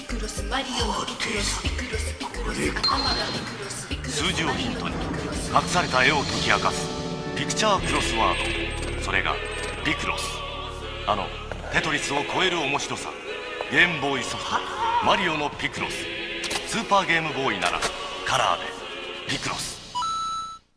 数字をヒントに隠された絵を解き明かすピクチャークロスワード、それがピクロス。テトリスを超える面白さ。ゲームボーイソフトマリオのピクロス。スーパーゲームボーイならカラーでピクロス。